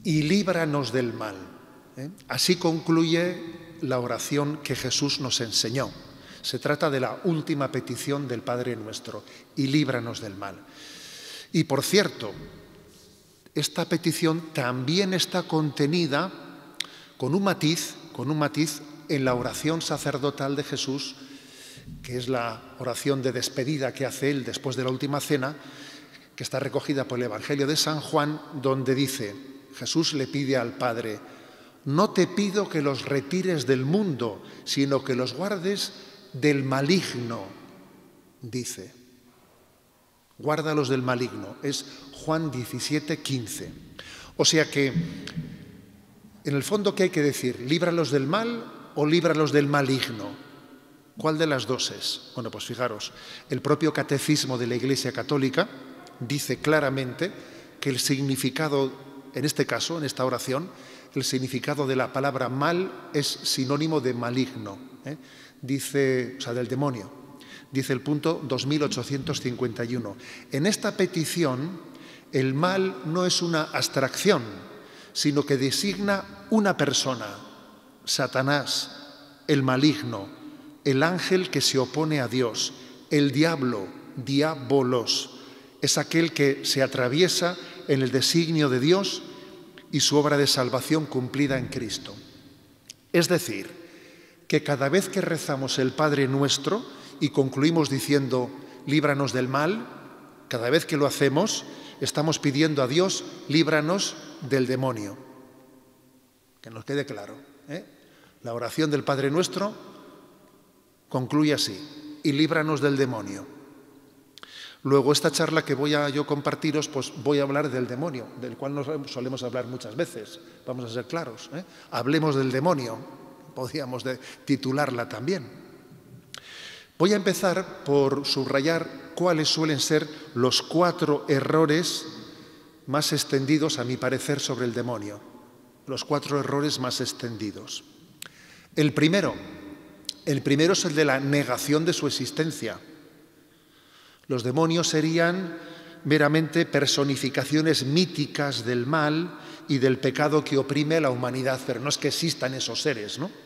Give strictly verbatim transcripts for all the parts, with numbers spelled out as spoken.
y líbranos del mal. ¿Eh? Así concluye la oración que Jesús nos enseñó. Se trata de la última petición del Padre Nuestro, y líbranos del mal. Y por cierto, esta petición también está contenida con un matiz, con un matiz en la oración sacerdotal de Jesús, que es la oración de despedida que hace él después de la última cena, que está recogida por el Evangelio de San Juan, donde dice, Jesús le pide al Padre, no te pido que los retires del mundo, sino que los guardes del maligno, dice. Guárdalos del maligno. Es Juan diecisiete, quince. O sea que, en el fondo, ¿qué hay que decir? ¿Líbralos del mal o líbralos del maligno? ¿Cuál de las dos es? Bueno, pues fijaros, el propio Catecismo de la Iglesia Católica dice claramente que el significado, en este caso, en esta oración, el significado de la palabra mal es sinónimo de maligno, ¿eh? Dice, o sea, del demonio. Dice el punto dos mil ochocientos cincuenta y uno. En esta petición, el mal no es una abstracción, sino que designa una persona, Satanás, el maligno, el ángel que se opone a Dios, el diablo, diabolos, es aquel que se atraviesa en el designio de Dios y su obra de salvación cumplida en Cristo. Es decir, que cada vez que rezamos el Padre Nuestro y concluimos diciendo, líbranos del mal, cada vez que lo hacemos, estamos pidiendo a Dios, líbranos del demonio. Que nos quede claro, ¿eh? La oración del Padre Nuestro concluye así, y líbranos del demonio. Luego, esta charla que voy a yo compartiros, pues voy a hablar del demonio, del cual nos solemos hablar muchas veces, vamos a ser claros, ¿eh? Hablemos del demonio. Podríamos de titularla también. Voy a empezar por subrayar cuáles suelen ser los cuatro errores más extendidos, a mi parecer, sobre el demonio. Los cuatro errores más extendidos. El primero, el primero es el de la negación de su existencia. Los demonios serían meramente personificaciones míticas del mal y del pecado que oprime a la humanidad, pero no es que existan esos seres, ¿no?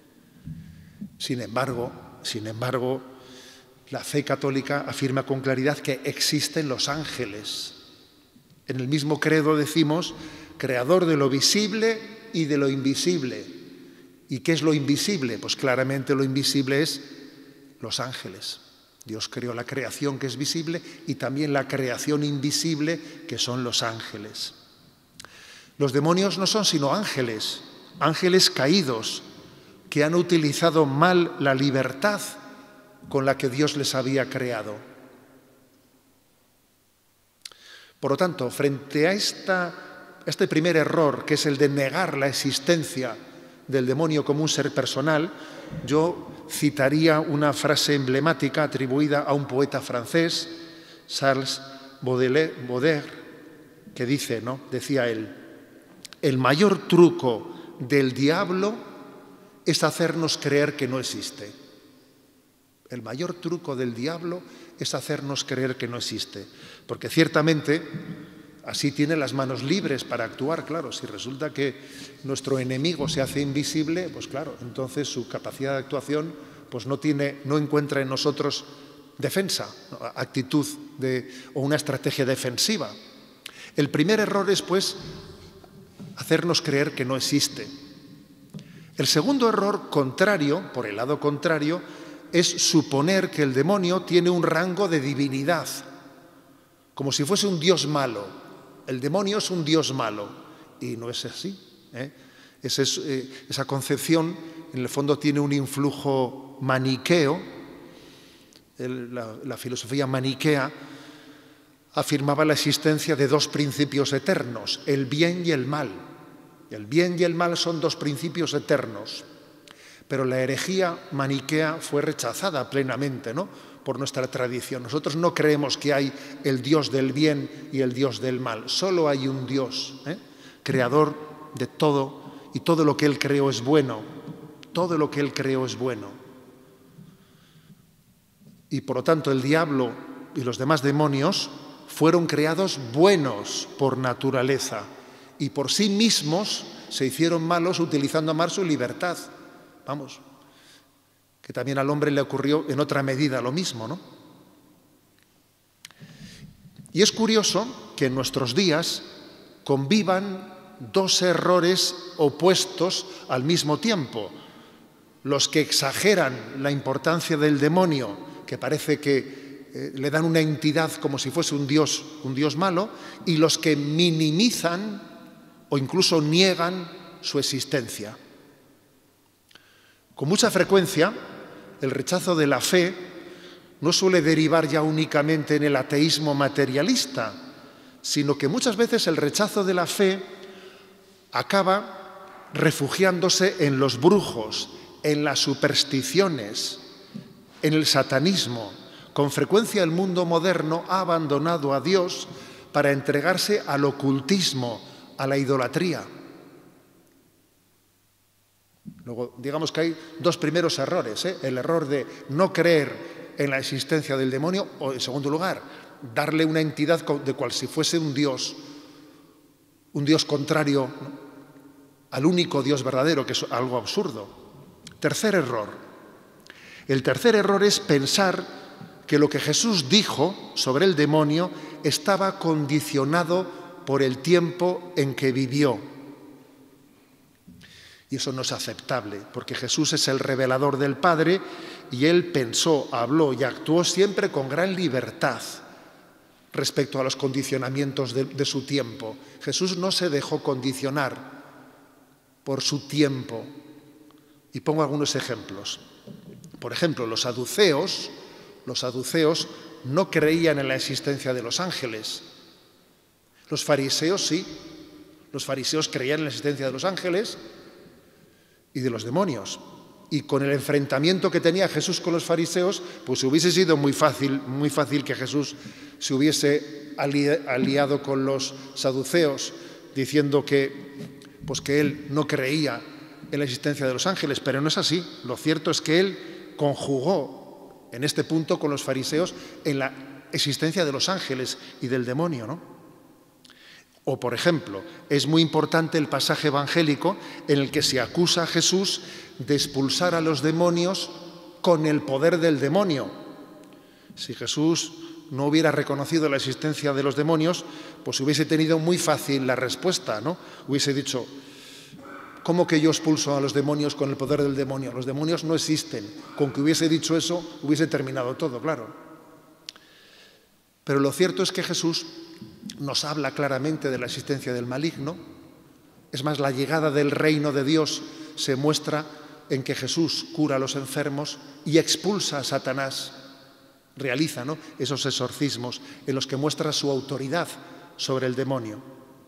Sin embargo, sin embargo, la fe católica afirma con claridad que existen los ángeles. En el mismo credo decimos, creador de lo visible y de lo invisible. ¿Y qué es lo invisible? Pues claramente lo invisible es los ángeles. Dios creó la creación que es visible y también la creación invisible que son los ángeles. Los demonios no son sino ángeles, ángeles caídos, que han utilizado mal la libertad con la que Dios les había creado. Por lo tanto, frente a esta, este primer error, que es el de negar la existencia del demonio como un ser personal, yo citaría una frase emblemática atribuida a un poeta francés, Charles Baudelaire, que dice, ¿no? Decía él, el mayor truco del diablo es hacernos creer que no existe. El mayor truco del diablo es hacernos creer que no existe. Porque ciertamente así tiene las manos libres para actuar, claro. Si resulta que nuestro enemigo se hace invisible, pues claro, entonces su capacidad de actuación pues no, tiene, no encuentra en nosotros defensa, actitud de, o una estrategia defensiva. El primer error es, pues, hacernos creer que no existe. El segundo error contrario, por el lado contrario, es suponer que el demonio tiene un rango de divinidad, como si fuese un dios malo. El demonio es un dios malo, y no es así, ¿eh? Esa, es, eh, esa concepción, en el fondo, tiene un influjo maniqueo. El, la, la filosofía maniquea afirmaba la existencia de dos principios eternos, el bien y el mal. El bien y el mal son dos principios eternos, pero la herejía maniquea fue rechazada plenamente, ¿no?, por nuestra tradición. Nosotros no creemos que hay el Dios del bien y el Dios del mal, solo hay un Dios, ¿eh?, creador de todo, y todo lo que Él creó es bueno, todo lo que Él creó es bueno. Y por lo tanto el diablo y los demás demonios fueron creados buenos por naturaleza, y por sí mismos se hicieron malos utilizando mal su libertad. Vamos, que también al hombre le ocurrió en otra medida lo mismo, ¿no? Y es curioso que en nuestros días convivan dos errores opuestos al mismo tiempo. Los que exageran la importancia del demonio, que parece que eh, le dan una entidad como si fuese un dios, un dios malo, y los que minimizan o incluso niegan su existencia. Con mucha frecuencia, el rechazo de la fe no suele derivar ya únicamente en el ateísmo materialista, sino que muchas veces el rechazo de la fe acaba refugiándose en los brujos, en las supersticiones, en el satanismo. Con frecuencia el mundo moderno ha abandonado a Dios para entregarse al ocultismo, a la idolatría. Luego, digamos que hay dos primeros errores, ¿eh? El error de no creer en la existencia del demonio, o en segundo lugar, darle una entidad de cual si fuese un dios, un dios contrario, ¿no?, al único Dios verdadero, que es algo absurdo. Tercer error. El tercer error es pensar que lo que Jesús dijo sobre el demonio estaba condicionado por el tiempo en que vivió. Y eso no es aceptable, porque Jesús es el revelador del Padre y Él pensó, habló y actuó siempre con gran libertad respecto a los condicionamientos de, de su tiempo. Jesús no se dejó condicionar por su tiempo. Y pongo algunos ejemplos. Por ejemplo, los saduceos, los saduceos no creían en la existencia de los ángeles. Los fariseos sí. Los fariseos creían en la existencia de los ángeles y de los demonios. Y con el enfrentamiento que tenía Jesús con los fariseos, pues hubiese sido muy fácil, muy fácil que Jesús se hubiese ali- aliado con los saduceos, diciendo que, pues que él no creía en la existencia de los ángeles, pero no es así. Lo cierto es que él conjugó en este punto con los fariseos en la existencia de los ángeles y del demonio, ¿no? O, por ejemplo, es muy importante el pasaje evangélico en el que se acusa a Jesús de expulsar a los demonios con el poder del demonio. Si Jesús no hubiera reconocido la existencia de los demonios, pues hubiese tenido muy fácil la respuesta, ¿no? Hubiese dicho, ¿cómo que yo expulso a los demonios con el poder del demonio? Los demonios no existen. Con que hubiese dicho eso, hubiese terminado todo, claro. Pero lo cierto es que Jesús nos habla claramente de la existencia del maligno. Es más, la llegada del reino de Dios se muestra en que Jesús cura a los enfermos y expulsa a Satanás. Realiza, ¿no?, esos exorcismos en los que muestra su autoridad sobre el demonio.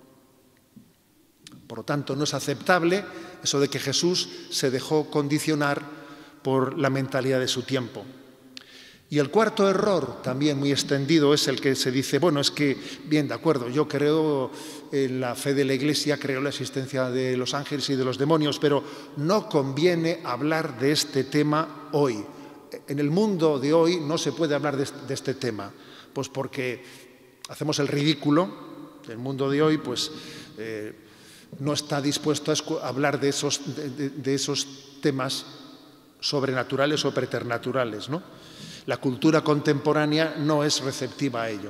Por lo tanto, no es aceptable eso de que Jesús se dejó condicionar por la mentalidad de su tiempo. Y el cuarto error, también muy extendido, es el que se dice, bueno, es que, bien, de acuerdo, yo creo en la fe de la Iglesia, creo en la existencia de los ángeles y de los demonios, pero no conviene hablar de este tema hoy. En el mundo de hoy no se puede hablar de este, de este tema, pues porque hacemos el ridículo. El mundo de hoy, pues, eh, no está dispuesto a hablar de esos, de, de, de esos temas sobrenaturales o preternaturales, ¿no? La cultura contemporánea no es receptiva a ello.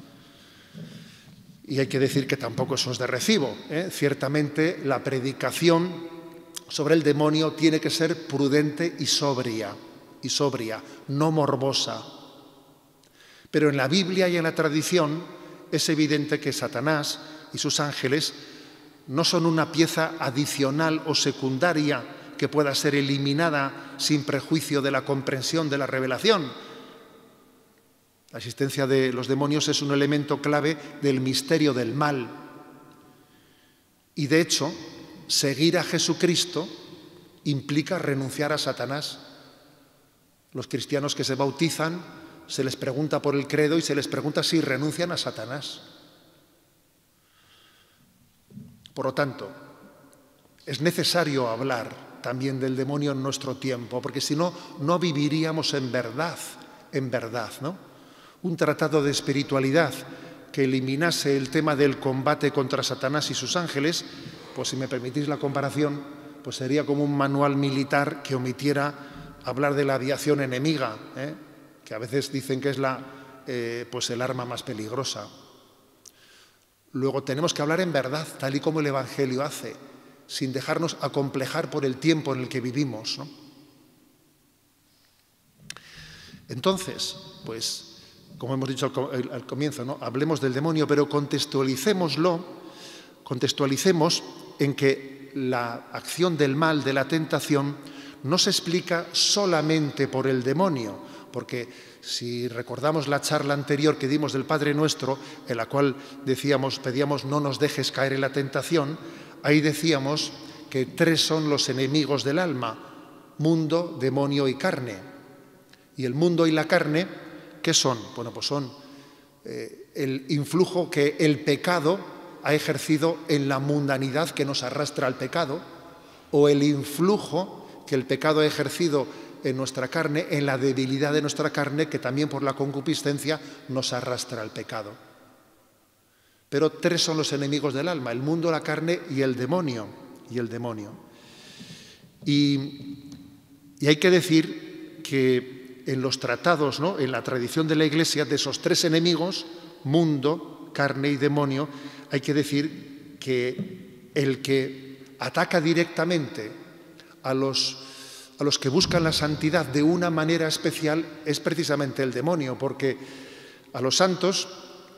Y hay que decir que tampoco eso es de recibo, ¿eh? Ciertamente la predicación sobre el demonio tiene que ser prudente y sobria, y sobria, no morbosa. Pero en la Biblia y en la tradición es evidente que Satanás y sus ángeles no son una pieza adicional o secundaria que pueda ser eliminada sin prejuicio de la comprensión de la revelación. La existencia de los demonios es un elemento clave del misterio del mal. Y de hecho, seguir a Jesucristo implica renunciar a Satanás. Los cristianos que se bautizan, se les pregunta por el credo y se les pregunta si renuncian a Satanás. Por lo tanto, es necesario hablar también del demonio en nuestro tiempo, porque si no, no viviríamos en verdad, en verdad, ¿no? Un tratado de espiritualidad que eliminase el tema del combate contra Satanás y sus ángeles, pues si me permitís la comparación, pues sería como un manual militar que omitiera hablar de la aviación enemiga, ¿eh? que a veces dicen que es la, eh, pues el arma más peligrosa. Luego tenemos que hablar en verdad, tal y como el Evangelio hace, sin dejarnos acomplejar por el tiempo en el que vivimos, ¿no? Entonces, pues, como hemos dicho al, al comienzo, ¿no? Hablemos del demonio, pero contextualicémoslo, contextualicemos en que la acción del mal, de la tentación, no se explica solamente por el demonio, porque si recordamos la charla anterior que dimos del Padre Nuestro, en la cual decíamos, pedíamos no nos dejes caer en la tentación, ahí decíamos que tres son los enemigos del alma: mundo, demonio y carne. Y el mundo y la carne, ¿qué son? Bueno, pues son eh, el influjo que el pecado ha ejercido en la mundanidad que nos arrastra al pecado, o el influjo que el pecado ha ejercido en nuestra carne, en la debilidad de nuestra carne, que también por la concupiscencia nos arrastra al pecado. Pero tres son los enemigos del alma: el mundo, la carne y el demonio. Y el demonio. Y, y hay que decir que en los tratados, ¿no?, en la tradición de la Iglesia, de esos tres enemigos, mundo, carne y demonio, hay que decir que el que ataca directamente a los, a los que buscan la santidad de una manera especial es precisamente el demonio, porque a los santos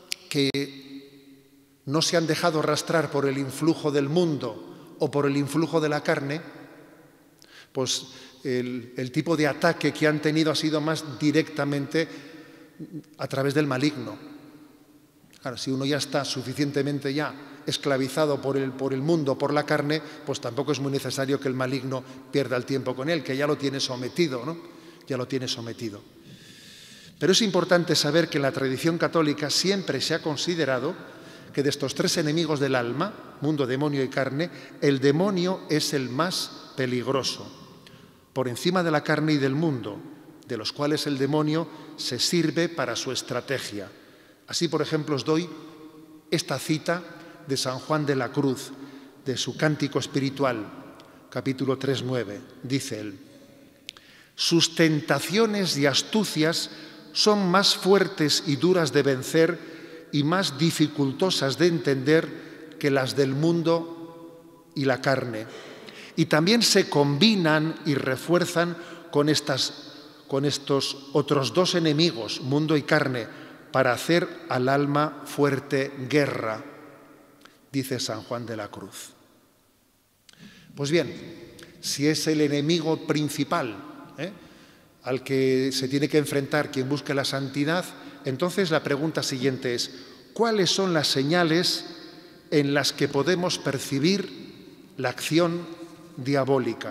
que no se han dejado arrastrar por el influjo del mundo o por el influjo de la carne, pues el, el tipo de ataque que han tenido ha sido más directamente a través del maligno. Claro, si uno ya está suficientemente ya esclavizado por el, por el mundo, por la carne, pues tampoco es muy necesario que el maligno pierda el tiempo con él, que ya lo tiene sometido, ¿no? Ya lo tiene sometido. Pero es importante saber que en la tradición católica siempre se ha considerado que de estos tres enemigos del alma, mundo, demonio y carne, el demonio es el más peligroso, por encima de la carne y del mundo, de los cuales el demonio se sirve para su estrategia. Así, por ejemplo, os doy esta cita de San Juan de la Cruz, de su Cántico Espiritual, capítulo tres, nueve. Dice él: sus tentaciones y astucias son más fuertes y duras de vencer y más dificultosas de entender que las del mundo y la carne. Y también se combinan y refuerzan con, estas, con estos otros dos enemigos, mundo y carne, para hacer al alma fuerte guerra, dice San Juan de la Cruz. Pues bien, si es el enemigo principal, ¿eh?, al que se tiene que enfrentar quien busque la santidad, entonces la pregunta siguiente es: ¿cuáles son las señales en las que podemos percibir la acción diabólica?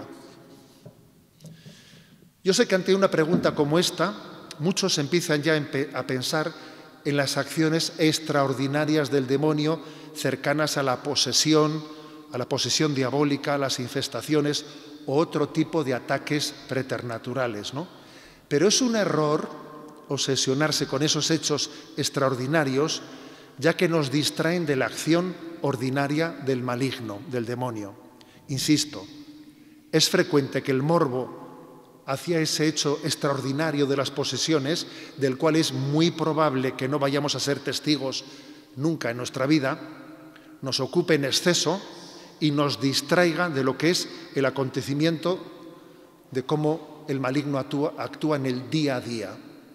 Yo sé que ante una pregunta como esta, muchos empiezan ya a pensar en las acciones extraordinarias del demonio cercanas a la posesión, a la posesión diabólica, a las infestaciones o otro tipo de ataques preternaturales, ¿no? Pero es un error obsesionarse con esos hechos extraordinarios, ya que nos distraen de la acción ordinaria del maligno, del demonio. Insisto, es frecuente que el morbo hacia ese hecho extraordinario de las posesiones, del cual es muy probable que no vayamos a ser testigos nunca en nuestra vida, nos ocupe en exceso y nos distraiga de lo que es el acontecimiento de cómo el maligno actúa, actúa en el día a día.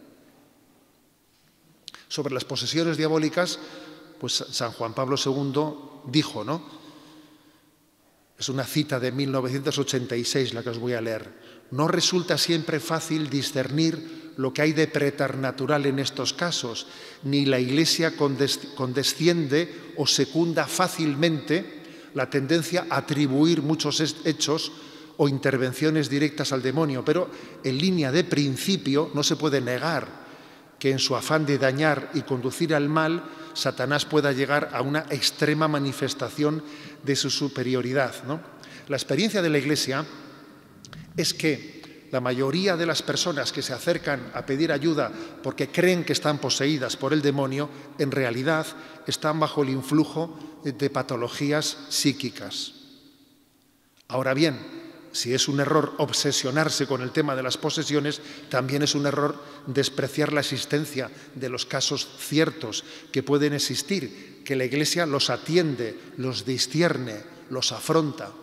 Sobre las posesiones diabólicas, pues San Juan Pablo segundo dijo, ¿no? Es una cita de mil novecientos ochenta y seis la que os voy a leer. No resulta siempre fácil discernir lo que hay de preternatural en estos casos, ni la Iglesia condesciende o secunda fácilmente la tendencia a atribuir muchos hechos o intervenciones directas al demonio, pero en línea de principio no se puede negar que en su afán de dañar y conducir al mal, Satanás pueda llegar a una extrema manifestación de su superioridad, ¿no? La experiencia de la Iglesia es que la mayoría de las personas que se acercan a pedir ayuda porque creen que están poseídas por el demonio, en realidad están bajo el influjo de patologías psíquicas. Ahora bien, si es un error obsesionarse con el tema de las posesiones, también es un error despreciar la existencia de los casos ciertos que pueden existir, que la Iglesia los atiende, los discierne, los afronta.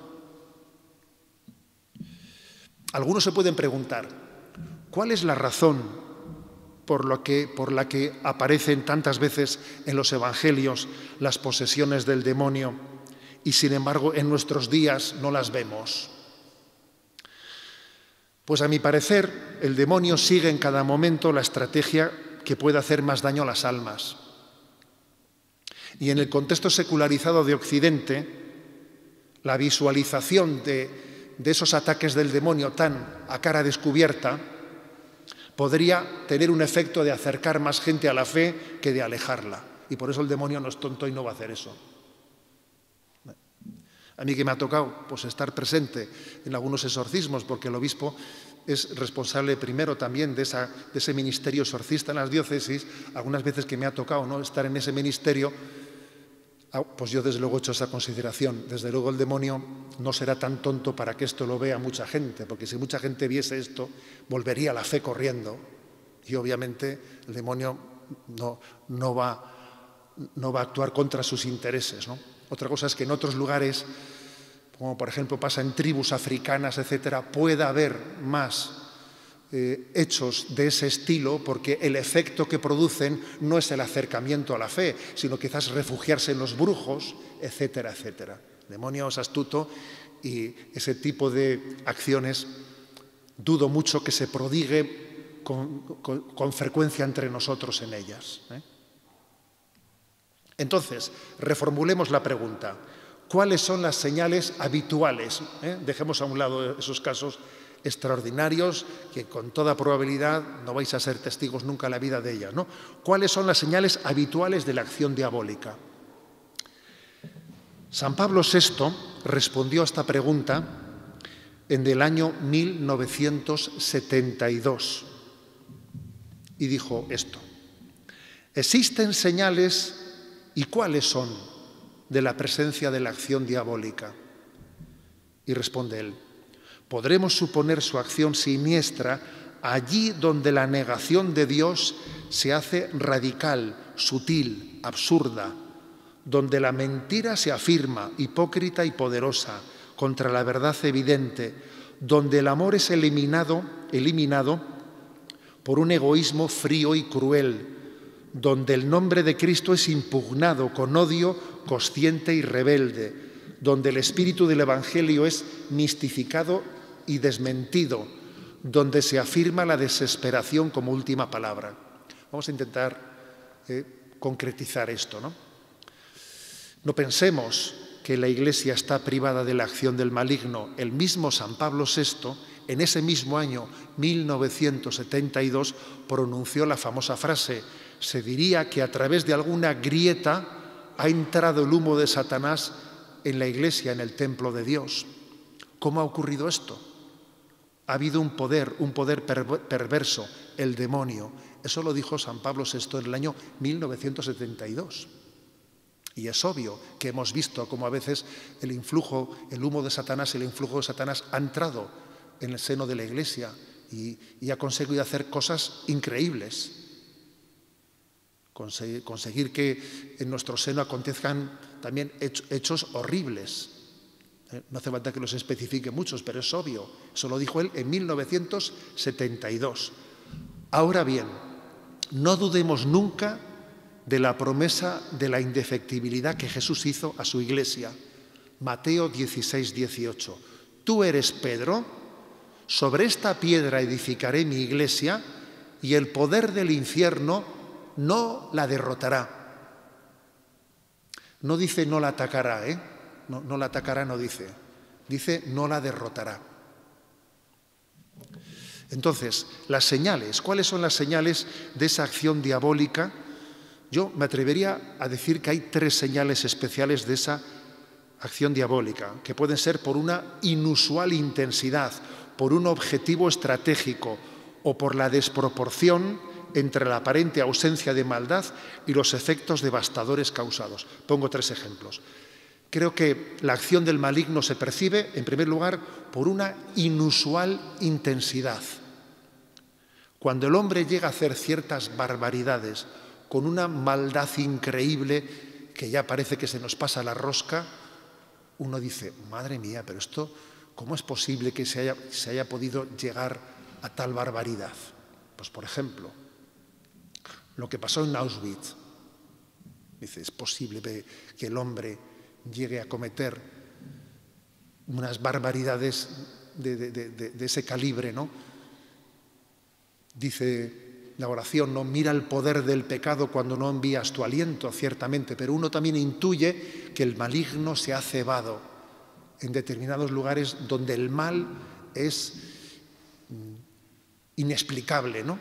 Algunos se pueden preguntar, ¿cuál es la razón por, lo que, por la que aparecen tantas veces en los evangelios las posesiones del demonio y sin embargo en nuestros días no las vemos? Pues a mi parecer el demonio sigue en cada momento la estrategia que puede hacer más daño a las almas. Y en el contexto secularizado de Occidente, la visualización de de esos ataques del demonio tan a cara descubierta, podría tener un efecto de acercar más gente a la fe que de alejarla. Y por eso el demonio no es tonto y no va a hacer eso. A mí que me ha tocado pues, estar presente en algunos exorcismos, porque el obispo es responsable primero también de, esa, de ese ministerio exorcista en las diócesis, algunas veces que me ha tocado, ¿no?, estar en ese ministerio, pues yo desde luego he hecho esa consideración. Desde luego el demonio no será tan tonto para que esto lo vea mucha gente, porque si mucha gente viese esto, volvería la fe corriendo. Y obviamente el demonio no, no, va, no va a actuar contra sus intereses, ¿no? Otra cosa es que en otros lugares, como por ejemplo pasa en tribus africanas, etcétera, pueda haber más Eh, hechos de ese estilo, porque el efecto que producen no es el acercamiento a la fe, sino quizás refugiarse en los brujos, etcétera, etcétera. El demonio es astuto y ese tipo de acciones dudo mucho que se prodigue con, con, con frecuencia entre nosotros en ellas, ¿eh? Entonces, reformulemos la pregunta. ¿Cuáles son las señales habituales? ¿Eh? Dejemos a un lado esos casos extraordinarios que con toda probabilidad no vais a ser testigos nunca en la vida de ellas, ¿no? ¿Cuáles son las señales habituales de la acción diabólica? San Pablo sexto respondió a esta pregunta en el año mil novecientos setenta y dos y dijo esto: ¿existen señales y cuáles son de la presencia de la acción diabólica? Y responde él: podremos suponer su acción siniestra allí donde la negación de Dios se hace radical, sutil, absurda, donde la mentira se afirma, hipócrita y poderosa, contra la verdad evidente, donde el amor es eliminado, eliminado por un egoísmo frío y cruel, donde el nombre de Cristo es impugnado con odio consciente y rebelde, donde el espíritu del Evangelio es mistificado y desmentido, donde se afirma la desesperación como última palabra. Vamos a intentar eh, concretizar esto, ¿no? No pensemos que la Iglesia está privada de la acción del maligno. El mismo San Pablo sexto, en ese mismo año mil novecientos setenta y dos, pronunció la famosa frase: se diría que a través de alguna grieta ha entrado el humo de Satanás en la Iglesia, en el templo de Dios. ¿Cómo ha ocurrido esto? Ha habido un poder, un poder perverso, el demonio. Eso lo dijo San Pablo sexto en el año mil novecientos setenta y dos. Y es obvio que hemos visto cómo a veces el influjo, el humo de Satanás, el influjo de Satanás ha entrado en el seno de la Iglesia y, y ha conseguido hacer cosas increíbles. Conseguir, conseguir que en nuestro seno acontezcan también hechos horribles. No hace falta que los especifique muchos, pero es obvio. Eso lo dijo él en mil novecientos setenta y dos. Ahora bien, no dudemos nunca de la promesa de la indefectibilidad que Jesús hizo a su Iglesia. Mateo dieciséis, dieciocho. Tú eres Pedro, sobre esta piedra edificaré mi Iglesia y el poder del infierno no la derrotará. No dice no la atacará, ¿eh? No, no la atacará, no dice. Dice no la derrotará. Entonces, las señales. ¿Cuáles son las señales de esa acción diabólica? Yo me atrevería a decir que hay tres señales especiales de esa acción diabólica, que pueden ser por una inusual intensidad, por un objetivo estratégico o por la desproporción entre la aparente ausencia de maldad y los efectos devastadores causados. Pongo tres ejemplos. Creo que la acción del maligno se percibe, en primer lugar, por una inusual intensidad. Cuando el hombre llega a hacer ciertas barbaridades con una maldad increíble que ya parece que se nos pasa la rosca, uno dice, madre mía, pero esto, ¿cómo es posible que se haya, se haya podido llegar a tal barbaridad? Pues, por ejemplo, lo que pasó en Auschwitz. Dice, es posible que el hombre llegue a cometer unas barbaridades de, de, de, de ese calibre, ¿no? Dice la oración, ¿no? Mira el poder del pecado cuando no envías tu aliento, ciertamente, pero uno también intuye que el maligno se ha cebado en determinados lugares donde el mal es inexplicable, ¿no?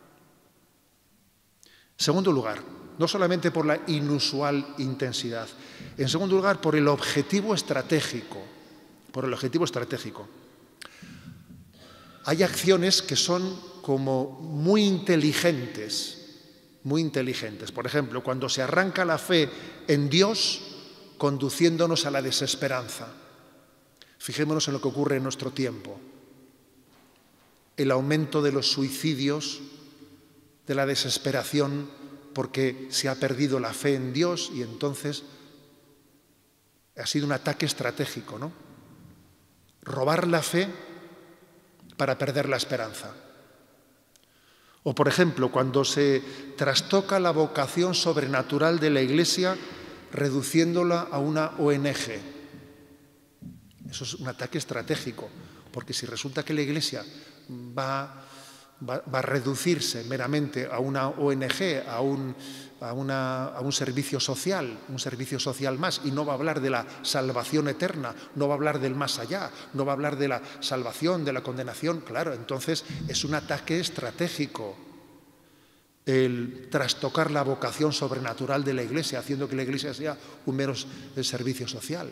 Segundo lugar, no solamente por la inusual intensidad, en segundo lugar, por el objetivo estratégico, por el objetivo estratégico. Hay acciones que son como muy inteligentes, muy inteligentes. Por ejemplo, cuando se arranca la fe en Dios, conduciéndonos a la desesperanza. Fijémonos en lo que ocurre en nuestro tiempo. El aumento de los suicidios, de la desesperación, porque se ha perdido la fe en Dios y entonces ha sido un ataque estratégico, ¿no? Robar la fe para perder la esperanza. O, por ejemplo, cuando se trastoca la vocación sobrenatural de la Iglesia reduciéndola a una O N G. Eso es un ataque estratégico, porque si resulta que la Iglesia va, va, va a reducirse meramente a una O N G, a un, a, una, a un servicio social, un servicio social más, y no va a hablar de la salvación eterna, no va a hablar del más allá, no va a hablar de la salvación, de la condenación, claro, entonces es un ataque estratégico el trastocar la vocación sobrenatural de la Iglesia, haciendo que la Iglesia sea un mero servicio social.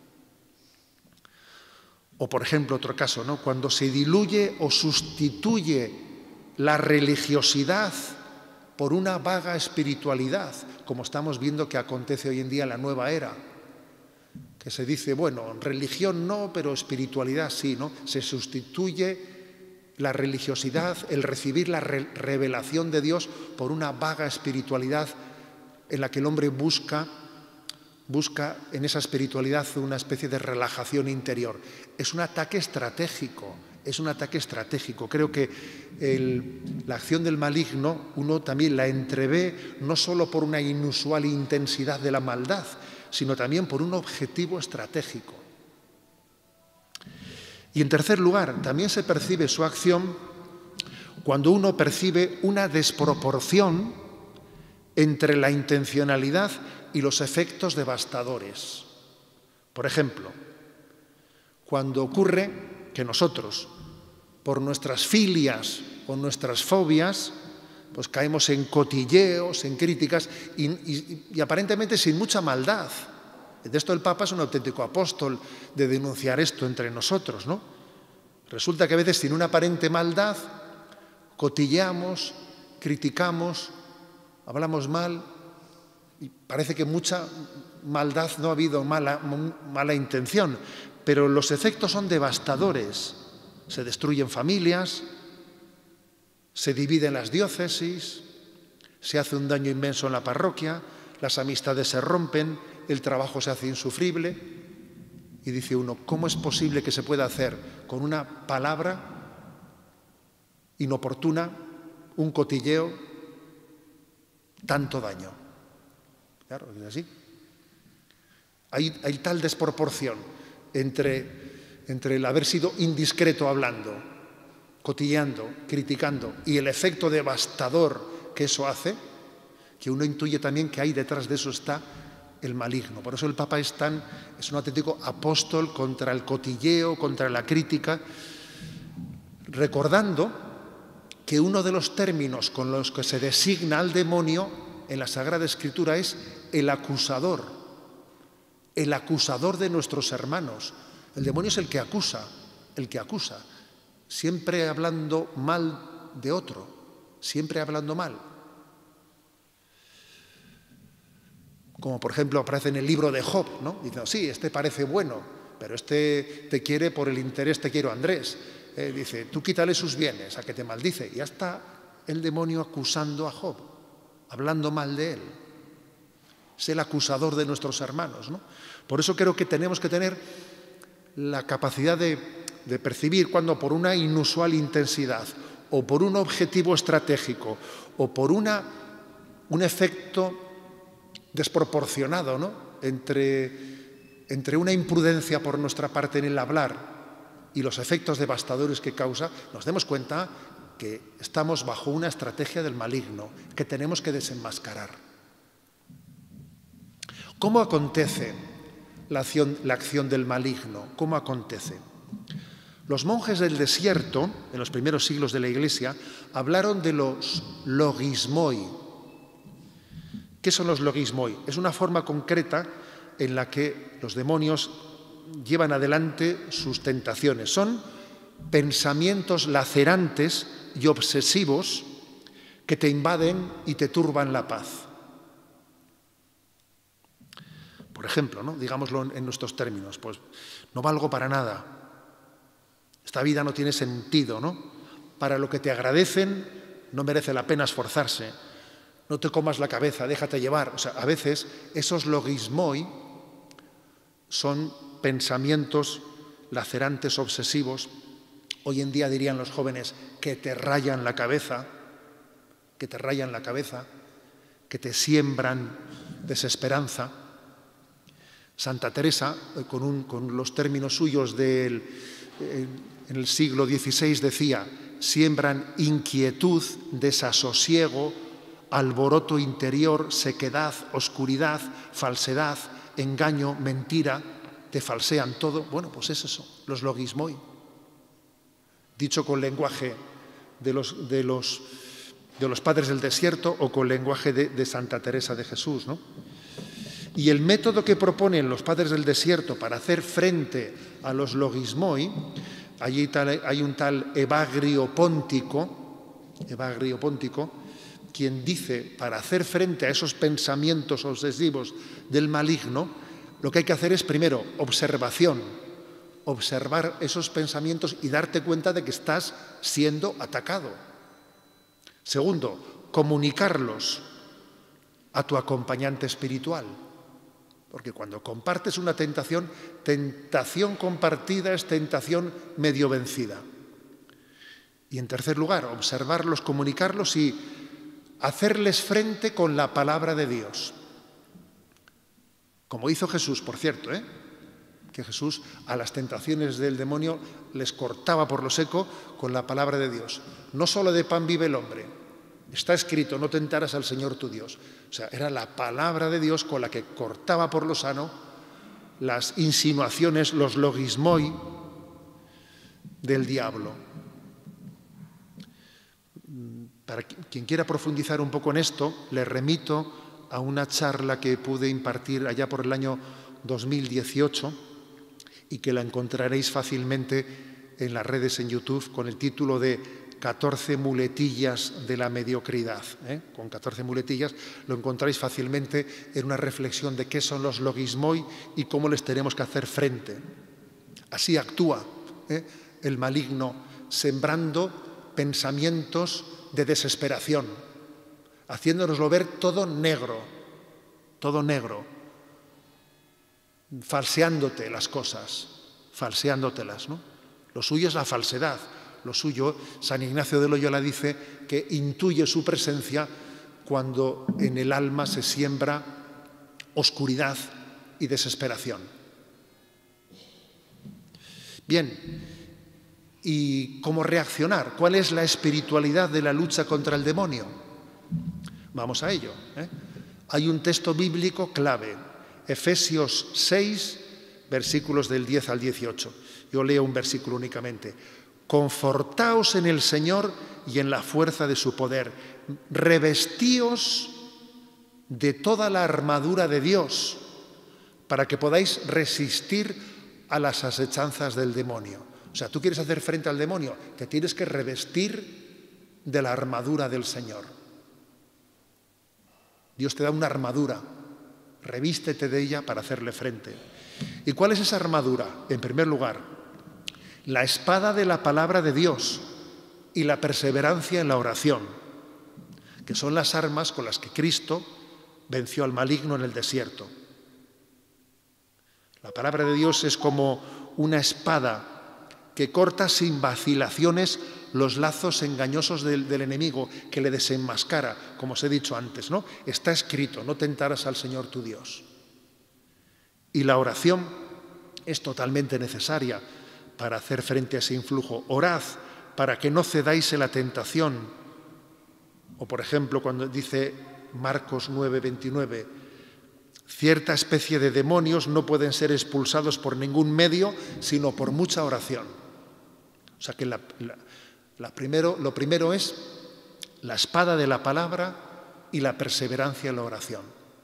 O, por ejemplo, otro caso, ¿no? Cuando se diluye o sustituye la religiosidad por una vaga espiritualidad, como estamos viendo que acontece hoy en día en la nueva era, que se dice, bueno, religión no, pero espiritualidad sí, ¿no? Se sustituye la religiosidad, el recibir la re- revelación de Dios por una vaga espiritualidad en la que el hombre busca, busca en esa espiritualidad una especie de relajación interior. Es un ataque estratégico, es un ataque estratégico. Creo que el, la acción del maligno uno también la entrevé no solo por una inusual intensidad de la maldad, sino también por un objetivo estratégico. Y en tercer lugar, también se percibe su acción cuando uno percibe una desproporción entre la intencionalidad y los efectos devastadores. Por ejemplo, cuando ocurre que nosotros, por nuestras filias o nuestras fobias, pues caemos en cotilleos, en críticas y, y, y aparentemente sin mucha maldad. De esto el Papa es un auténtico apóstol de denunciar esto entre nosotros, ¿no? Resulta que a veces sin una aparente maldad cotilleamos, criticamos, hablamos mal y parece que mucha maldad no ha habido, mala, mala intención, pero los efectos son devastadores. Se destruyen familias, se dividen las diócesis, se hace un daño inmenso en la parroquia, las amistades se rompen, el trabajo se hace insufrible y dice uno, ¿cómo es posible que se pueda hacer con una palabra inoportuna, un cotilleo, tanto daño? Claro, es así. Hay, hay tal desproporción entre, entre el haber sido indiscreto hablando, cotilleando, criticando y el efecto devastador que eso hace, que uno intuye también que ahí detrás de eso está el maligno. Por eso el Papa es, tan, es un auténtico apóstol contra el cotilleo, contra la crítica, recordando que uno de los términos con los que se designa al demonio en la Sagrada Escritura es el acusador, el acusador de nuestros hermanos. El demonio es el que acusa, el que acusa. siempre hablando mal de otro, siempre hablando mal. Como por ejemplo aparece en el libro de Job, ¿no? Diciendo, sí, este parece bueno, pero este te quiere por el interés, te quiero Andrés. Eh, dice, tú quítale sus bienes, a que te maldice. Y ya está el demonio acusando a Job, hablando mal de él. Es el acusador de nuestros hermanos, ¿no? Por eso creo que tenemos que tener la capacidad de, de percibir cuando por una inusual intensidad o por un objetivo estratégico o por una, un efecto desproporcionado, ¿no? entre, entre una imprudencia por nuestra parte en el hablar y los efectos devastadores que causa, nos demos cuenta que estamos bajo una estrategia del maligno que tenemos que desenmascarar. ¿Cómo acontece la acción, la acción del maligno? ¿Cómo acontece? Los monjes del desierto, en los primeros siglos de la Iglesia, hablaron de los logismoi. ¿Qué son los logismoi? Es una forma concreta en la que los demonios llevan adelante sus tentaciones. Son pensamientos lacerantes y obsesivos que te invaden y te turban la paz. Por ejemplo, ¿no? Digámoslo en nuestros términos, pues no valgo para nada. Esta vida no tiene sentido, ¿no? Para lo que te agradecen no merece la pena esforzarse. No te comas la cabeza, déjate llevar. O sea, a veces esos logismoi son pensamientos lacerantes, obsesivos. Hoy en día dirían los jóvenes que te rayan la cabeza, que te rayan la cabeza, que te siembran desesperanza. Santa Teresa, con, un, con los términos suyos del, en el siglo dieciséis, decía, siembran inquietud, desasosiego, alboroto interior, sequedad, oscuridad, falsedad, engaño, mentira, te falsean todo. Bueno, pues es eso, los logismoi. Dicho con lenguaje de los, de los, de los padres del desierto o con lenguaje de, de Santa Teresa de Jesús, ¿no? Y el método que proponen los padres del desierto para hacer frente a los logismoi, allí tal, hay un tal Evagrio Póntico, Evagrio Póntico, quien dice, para hacer frente a esos pensamientos obsesivos del maligno, lo que hay que hacer es, primero, observación, observar esos pensamientos y darte cuenta de que estás siendo atacado. Segundo, comunicarlos a tu acompañante espiritual, porque cuando compartes una tentación, tentación compartida es tentación medio vencida. Y en tercer lugar, observarlos, comunicarlos y hacerles frente con la palabra de Dios. Como hizo Jesús, por cierto, ¿eh? que Jesús a las tentaciones del demonio les cortaba por lo seco con la palabra de Dios. No solo de pan vive el hombre, está escrito, no tentarás al Señor tu Dios. O sea, era la palabra de Dios con la que cortaba por lo sano las insinuaciones, los logismoi del diablo. Para quien quiera profundizar un poco en esto, le remito a una charla que pude impartir allá por el año dos mil dieciocho y que la encontraréis fácilmente en las redes en YouTube con el título de catorce muletillas de la mediocridad. ¿eh? Con catorce muletillas lo encontráis fácilmente en una reflexión de qué son los logismoi y cómo les tenemos que hacer frente. Así actúa ¿eh? el maligno, sembrando pensamientos de desesperación, haciéndonoslo ver todo negro, todo negro, falseándote las cosas, falseándotelas, ¿no? Lo suyo es la falsedad, lo suyo, San Ignacio de Loyola dice que intuye su presencia cuando en el alma se siembra oscuridad y desesperación. Bien. ¿Y cómo reaccionar? ¿Cuál es la espiritualidad de la lucha contra el demonio? Vamos a ello. ¿eh? Hay un texto bíblico clave, Efesios seis, versículos del diez al dieciocho. Yo leo un versículo únicamente. Confortaos en el Señor y en la fuerza de su poder. Revestíos de toda la armadura de Dios para que podáis resistir a las asechanzas del demonio. O O sea, tú quieres hacer frente al demonio, te tienes que revestir de la armadura del Señor. Dios te da una armadura, revístete de ella para hacerle frente. ¿Y cuál es esa armadura? En primer lugar, la espada de la palabra de Dios y la perseverancia en la oración, que son las armas con las que Cristo venció al maligno en el desierto. La palabra de Dios es como una espada que corta sin vacilaciones los lazos engañosos del, del enemigo, que le desenmascara, como os he dicho antes, ¿no? Está escrito, no tentarás al Señor tu Dios. Y la oración es totalmente necesaria para hacer frente a ese influjo. Orad para que no cedáis en la tentación. O, por ejemplo, cuando dice Marcos nueve, veintinueve, cierta especie de demonios no pueden ser expulsados por ningún medio, sino por mucha oración. O sea que la, la, la primero, lo primero es la espada de la palabra y la perseverancia en la oración.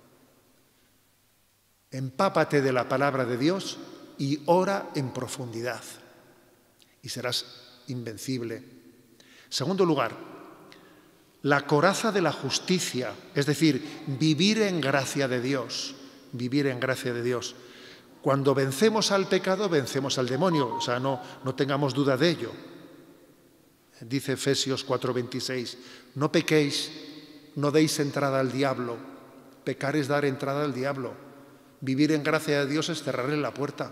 Empápate de la palabra de Dios y ora en profundidad y serás invencible. Segundo lugar, la coraza de la justicia, es decir, vivir en gracia de Dios, vivir en gracia de Dios. Cuando vencemos al pecado, vencemos al demonio, o sea, no, no tengamos duda de ello. Dice Efesios cuatro veintiséis, no pequéis, no deis entrada al diablo. Pecar es dar entrada al diablo. Vivir en gracia de Dios es cerrarle la puerta.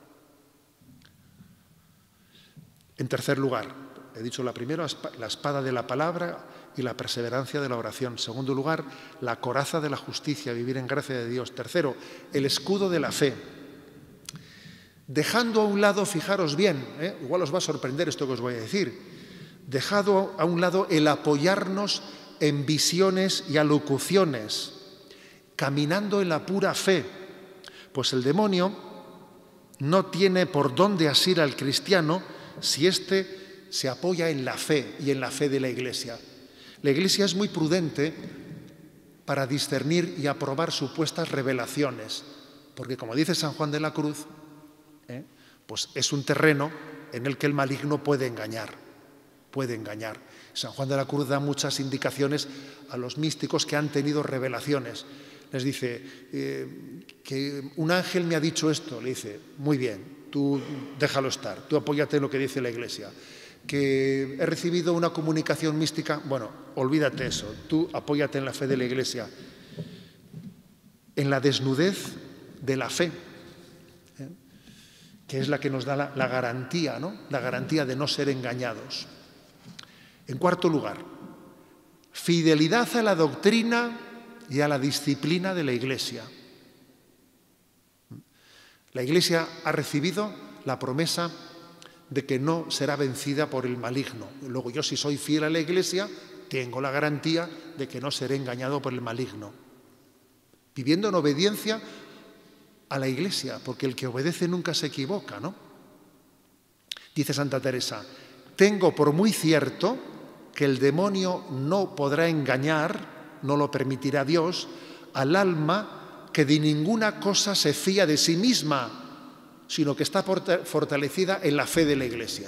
En tercer lugar, he dicho la primera, la espada de la palabra y la perseverancia de la oración. En segundo lugar, la coraza de la justicia, vivir en gracia de Dios. Tercero, el escudo de la fe. Dejando a un lado, fijaros bien, ¿eh? igual os va a sorprender esto que os voy a decir, dejado a un lado el apoyarnos en visiones y alocuciones, caminando en la pura fe, pues el demonio no tiene por dónde asir al cristiano si éste se apoya en la fe y en la fe de la Iglesia. La Iglesia es muy prudente para discernir y aprobar supuestas revelaciones, porque como dice San Juan de la Cruz, ¿eh? pues es un terreno en el que el maligno puede engañar, puede engañar. San Juan de la Cruz da muchas indicaciones a los místicos que han tenido revelaciones. Les dice, eh, que un ángel me ha dicho esto, le dice, muy bien, tú déjalo estar, tú apóyate en lo que dice la Iglesia. Que he recibido una comunicación mística, bueno, olvídate eso, tú apóyate en la fe de la Iglesia, en la desnudez de la fe, ¿eh? que es la que nos da la, la garantía, ¿no? La garantía de no ser engañados. En cuarto lugar, fidelidad a la doctrina y a la disciplina de la Iglesia. La Iglesia ha recibido la promesa de que no será vencida por el maligno. Luego yo, si soy fiel a la Iglesia, tengo la garantía de que no seré engañado por el maligno. Viviendo en obediencia a la Iglesia, porque el que obedece nunca se equivoca, ¿no? Dice Santa Teresa, tengo por muy cierto que el demonio no podrá engañar, no lo permitirá Dios, al alma que de ninguna cosa se fía de sí misma, sino que está fortalecida en la fe de la Iglesia.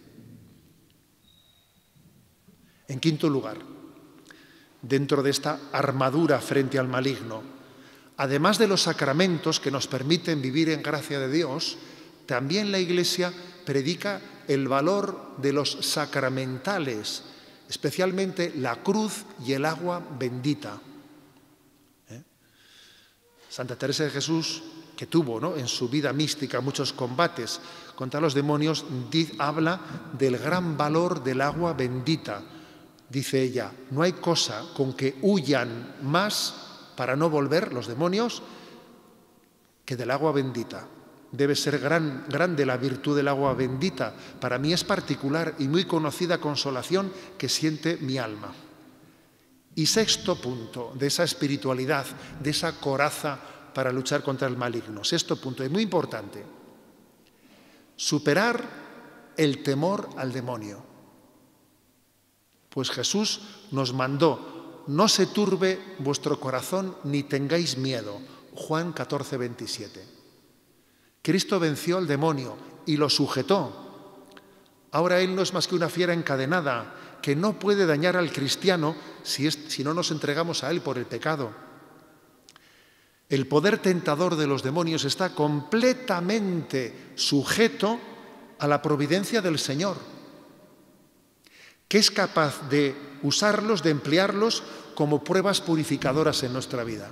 En quinto lugar, dentro de esta armadura frente al maligno, además de los sacramentos que nos permiten vivir en gracia de Dios, también la Iglesia predica el valor de los sacramentales, especialmente la cruz y el agua bendita. ¿Eh? Santa Teresa de Jesús, que tuvo, ¿no?, en su vida mística muchos combates contra los demonios, habla del gran valor del agua bendita. Dice ella, no hay cosa con que huyan más para no volver los demonios que del agua bendita. Debe ser gran, grande la virtud del agua bendita. Para mí es particular y muy conocida consolación que siente mi alma. Y sexto punto de esa espiritualidad, de esa coraza para luchar contra el maligno. Sexto punto, es muy importante. Superar el temor al demonio. Pues Jesús nos mandó, no se turbe vuestro corazón ni tengáis miedo. Juan catorce, veintisiete. Cristo venció al demonio y lo sujetó. Ahora él no es más que una fiera encadenada que no puede dañar al cristiano si, es, si no nos entregamos a él por el pecado. El poder tentador de los demonios está completamente sujeto a la providencia del Señor, que es capaz de usarlos, de emplearlos como pruebas purificadoras en nuestra vida.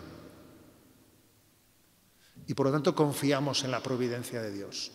Y por lo tanto confiamos en la providencia de Dios.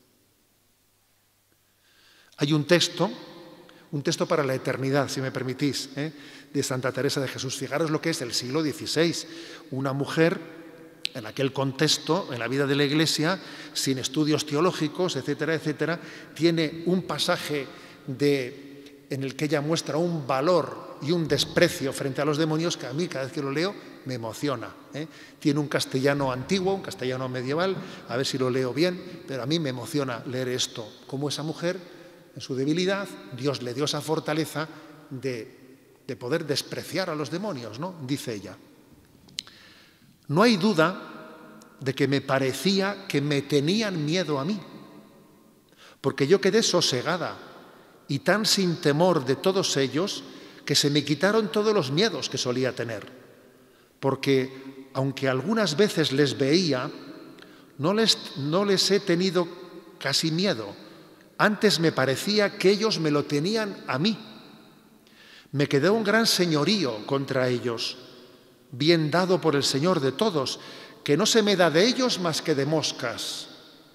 Hay un texto, un texto para la eternidad, si me permitís, ¿eh? de Santa Teresa de Jesús. Fijaros lo que es el siglo dieciséis. Una mujer, en aquel contexto, en la vida de la Iglesia, sin estudios teológicos, etcétera, etcétera, tiene un pasaje de, en el que ella muestra un valor y un desprecio frente a los demonios que a mí, cada vez que lo leo, me emociona. ¿eh? Tiene un castellano antiguo, un castellano medieval, a ver si lo leo bien, pero a mí me emociona leer esto, cómo esa mujer, en su debilidad, Dios le dio esa fortaleza de, de poder despreciar a los demonios, ¿no? Dice ella: no hay duda de que me parecía que me tenían miedo a mí, porque yo quedé sosegada y tan sin temor de todos ellos que se me quitaron todos los miedos que solía tener, porque aunque algunas veces les veía, no les, no les he tenido casi miedo. Antes me parecía que ellos me lo tenían a mí. Me quedó un gran señorío contra ellos, bien dado por el Señor de todos, que no se me da de ellos más que de moscas.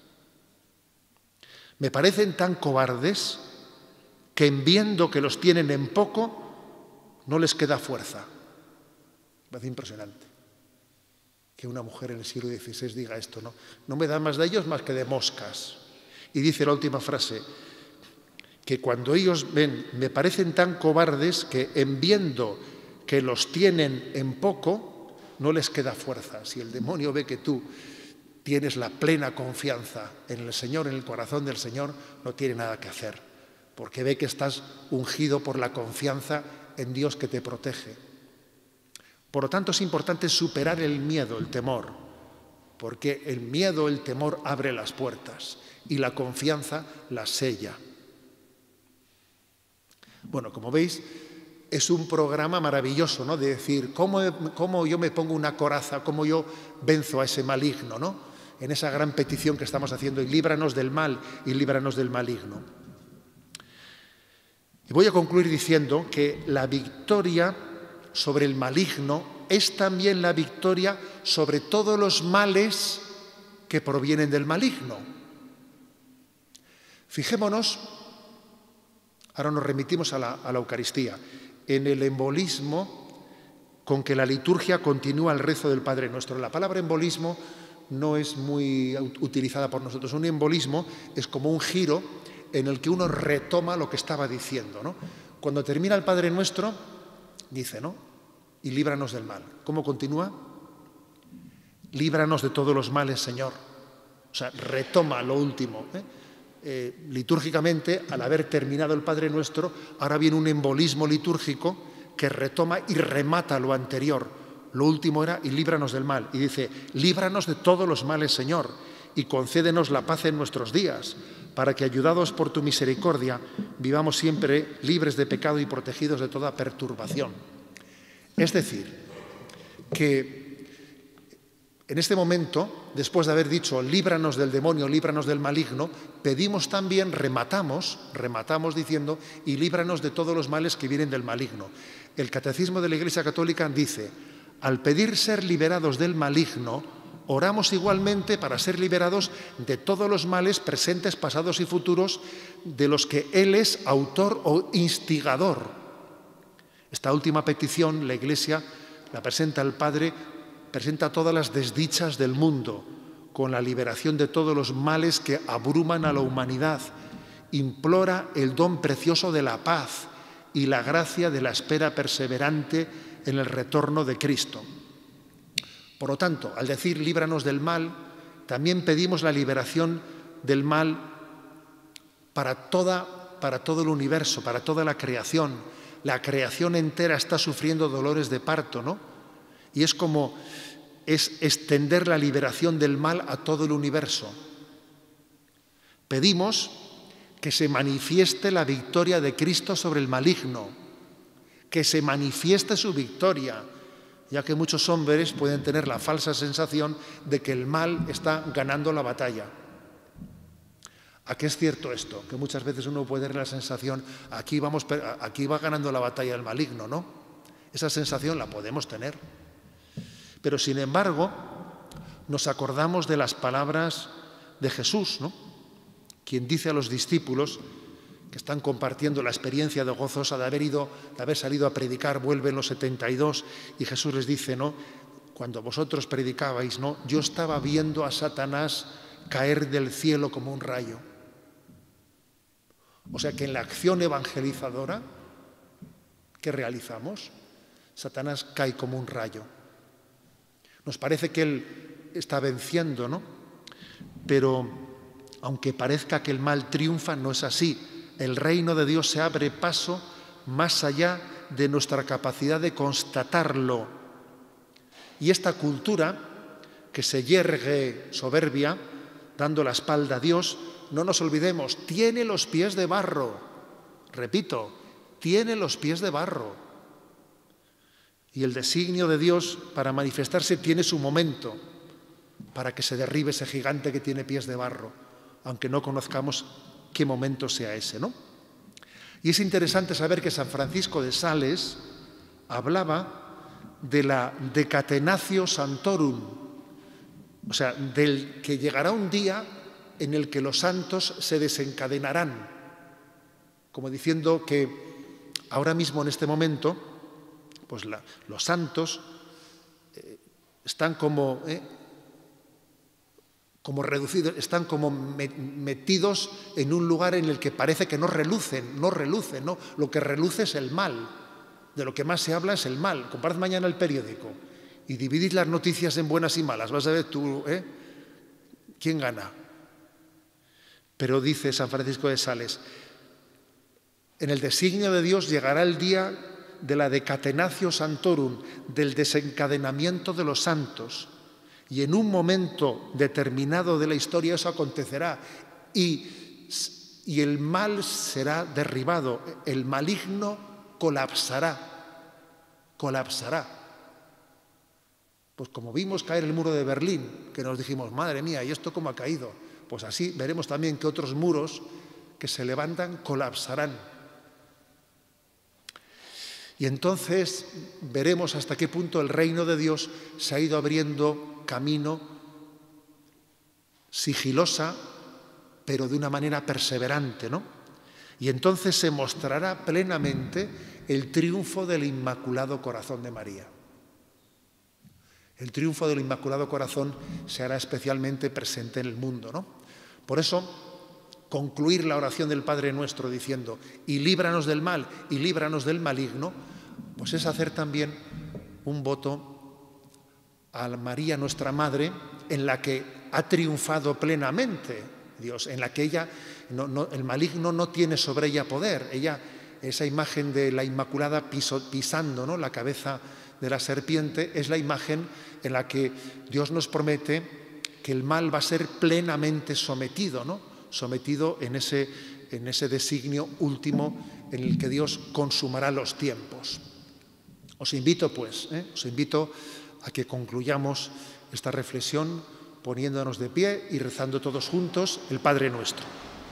Me parecen tan cobardes que en viendo que los tienen en poco, no les queda fuerza. Me parece impresionante que una mujer en el siglo dieciséis diga esto, ¿no? No me da más de ellos más que de moscas. Y dice la última frase, que cuando ellos ven, me parecen tan cobardes que en viendo que los tienen en poco, no les queda fuerza. Si el demonio ve que tú tienes la plena confianza en el Señor, en el corazón del Señor, no tiene nada que hacer, porque ve que estás ungido por la confianza en Dios que te protege. Por lo tanto, es importante superar el miedo, el temor, porque el miedo, el temor abre las puertas y la confianza las sella. Bueno, como veis, es un programa maravilloso, ¿no? De decir, ¿cómo, cómo yo me pongo una coraza, cómo yo venzo a ese maligno, ¿no? En esa gran petición que estamos haciendo, y líbranos del mal y líbranos del maligno. Y voy a concluir diciendo que la victoria sobre el maligno es también la victoria sobre todos los males que provienen del maligno. Fijémonos, ahora nos remitimos a la, a la Eucaristía, en el embolismo con que la liturgia continúa el rezo del Padre Nuestro. La palabra embolismo no es muy utilizada por nosotros. Un embolismo es como un giro en el que uno retoma lo que estaba diciendo, ¿no? Cuando termina el Padre Nuestro, dice, ¿no? Y líbranos del mal. ¿Cómo continúa? Líbranos de todos los males, Señor. O sea, retoma lo último, ¿eh? Eh, litúrgicamente, al haber terminado el Padre Nuestro, ahora viene un embolismo litúrgico que retoma y remata lo anterior. Lo último era, y líbranos del mal. Y dice, líbranos de todos los males, Señor, y concédenos la paz en nuestros días, para que, ayudados por tu misericordia, vivamos siempre libres de pecado y protegidos de toda perturbación. Es decir, que en este momento, después de haber dicho líbranos del demonio, líbranos del maligno, pedimos también, rematamos, rematamos diciendo, y líbranos de todos los males que vienen del maligno. El Catecismo de la Iglesia Católica dice, al pedir ser liberados del maligno, oramos igualmente para ser liberados de todos los males presentes, pasados y futuros de los que Él es autor o instigador. Esta última petición la Iglesia la presenta al Padre, presenta todas las desdichas del mundo, con la liberación de todos los males que abruman a la humanidad. Implora el don precioso de la paz y la gracia de la espera perseverante en el retorno de Cristo. Por lo tanto, al decir líbranos del mal, también pedimos la liberación del mal para, toda, para todo el universo, para toda la creación. La creación entera está sufriendo dolores de parto, ¿no? Y es como es extender la liberación del mal a todo el universo. Pedimos que se manifieste la victoria de Cristo sobre el maligno, que se manifieste su victoria, ya que muchos hombres pueden tener la falsa sensación de que el mal está ganando la batalla. ¿A qué es cierto esto? Que muchas veces uno puede tener la sensación, aquí, vamos, aquí va ganando la batalla el maligno, ¿no? Esa sensación la podemos tener. Pero sin embargo, nos acordamos de las palabras de Jesús, ¿no? Quien dice a los discípulos que están compartiendo la experiencia de gozosa de haber ido, de haber salido a predicar, vuelven los setenta y dos, y Jesús les dice, ¿no? Cuando vosotros predicabais, ¿no? Yo estaba viendo a Satanás caer del cielo como un rayo. O sea que en la acción evangelizadora que realizamos, Satanás cae como un rayo. Nos parece que él está venciendo, ¿no? Pero aunque parezca que el mal triunfa, no es así. El reino de Dios se abre paso más allá de nuestra capacidad de constatarlo. Y esta cultura que se yergue soberbia, dando la espalda a Dios, no nos olvidemos, tiene los pies de barro. Repito, tiene los pies de barro. Y el designio de Dios para manifestarse tiene su momento, para que se derribe ese gigante que tiene pies de barro, aunque no conozcamos qué momento sea ese, ¿no? Y es interesante saber que San Francisco de Sales hablaba de la decatenatio santorum, o sea, del que llegará un día en el que los santos se desencadenarán, como diciendo que ahora mismo en este momento, pues la, los santos eh, están como, eh, como reducidos, están como me, metidos en un lugar en el que parece que no relucen, no relucen, ¿no? Lo que reluce es el mal, de lo que más se habla es el mal. Comparad mañana el periódico y dividid las noticias en buenas y malas, vas a ver tú, ¿eh? ¿Quién gana? Pero dice San Francisco de Sales, en el designio de Dios llegará el día de la decatenatio santorum, del desencadenamiento de los santos, y en un momento determinado de la historia eso acontecerá, y, y el mal será derribado, el maligno colapsará, colapsará. Pues como vimos caer el muro de Berlín, que nos dijimos, madre mía, ¿y esto cómo ha caído? Pues así veremos también que otros muros que se levantan colapsarán. Y entonces veremos hasta qué punto el reino de Dios se ha ido abriendo camino sigilosa, pero de una manera perseverante, ¿no? Y entonces se mostrará plenamente el triunfo del Inmaculado Corazón de María. El triunfo del Inmaculado Corazón se hará especialmente presente en el mundo, ¿no? Por eso, concluir la oración del Padre Nuestro diciendo, y líbranos del mal, y líbranos del maligno, pues es hacer también un voto a María, nuestra Madre, en la que ha triunfado plenamente Dios, en la que ella, no, no, el maligno no tiene sobre ella poder. Ella, esa imagen de la Inmaculada piso, pisando, ¿no?, la cabeza de la serpiente, es la imagen en la que Dios nos promete que el mal va a ser plenamente sometido, ¿no? Sometido en ese, en ese designio último en el que Dios consumará los tiempos. Os invito, pues, ¿eh? os invito a que concluyamos esta reflexión poniéndonos de pie y rezando todos juntos el Padre Nuestro.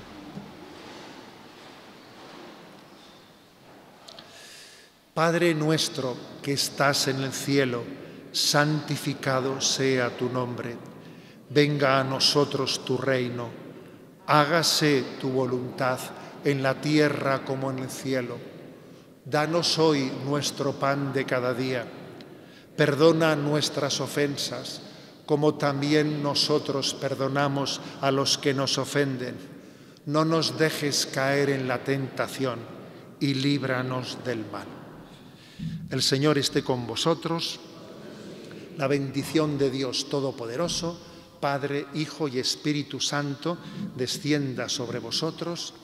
Padre nuestro que estás en el cielo, santificado sea tu nombre. Venga a nosotros tu reino. Hágase tu voluntad en la tierra como en el cielo. Danos hoy nuestro pan de cada día. Perdona nuestras ofensas, como también nosotros perdonamos a los que nos ofenden. No nos dejes caer en la tentación y líbranos del mal. El Señor esté con vosotros. La bendición de Dios Todopoderoso, Padre, Hijo y Espíritu Santo, descienda sobre vosotros